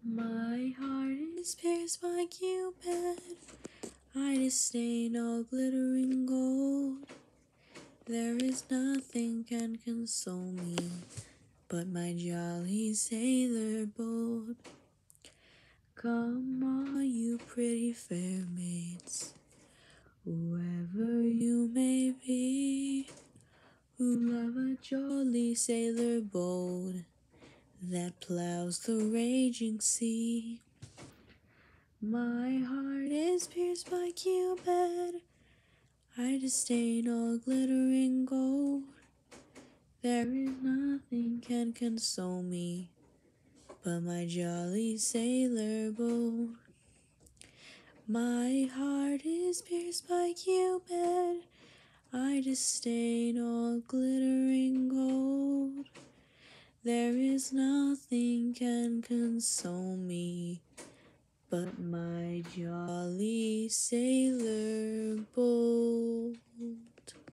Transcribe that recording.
My heart is pierced by Cupid. I disdain all glittering gold. There is nothing can console me but my jolly sailor bold. Come all you pretty fair maids, whoever you may be, who love a jolly sailor bold that plows the raging sea. My heart is pierced by Cupid. I disdain all glittering gold. There is nothing can console me but my jolly sailor bold. My heart is pierced by Cupid. I disdain all glittering gold. There is nothing can console me but my jolly sailor